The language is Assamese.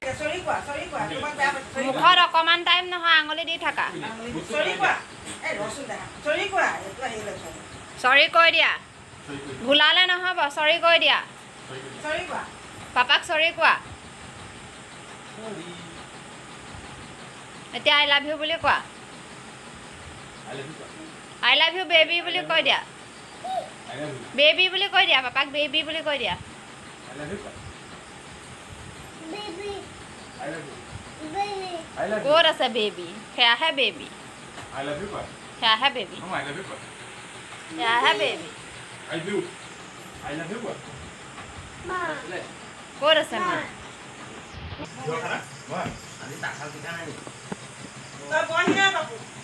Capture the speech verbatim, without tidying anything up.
মুখত অকমান টাইম নহয় আঙুলি দি থাকা চৰি কৈ দিয়া ভুলালে নহ'ব চৰি কৈ দিয়া পাপাক চৰি কোৱা এতিয়া আই লাভ ইউ বুলি কোৱা আই লাভ ইউ বেবি বুলি কৈ দিয়া বেবি বুলি কৈ দিয়া পাপাক বেবি বুলি কৈ দিয়া ক'ত আছে বেবি সেয়াহে বেবি সেয়াহে বেবি সেয়াহে বেবি ক'ত আছে মা